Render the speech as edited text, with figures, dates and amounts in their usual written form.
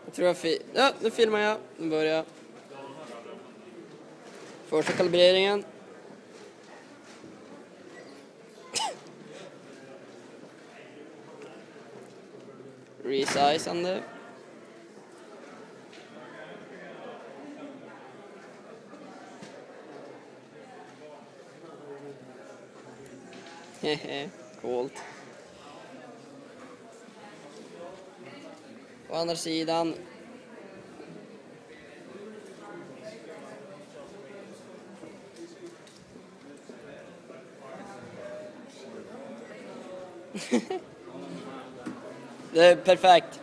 Jag tror ja, nu filmar jag. Nu börjar jag. Första kalibreringen. Resizande. Hehe, coolt. På andra sidan. Det är perfekt.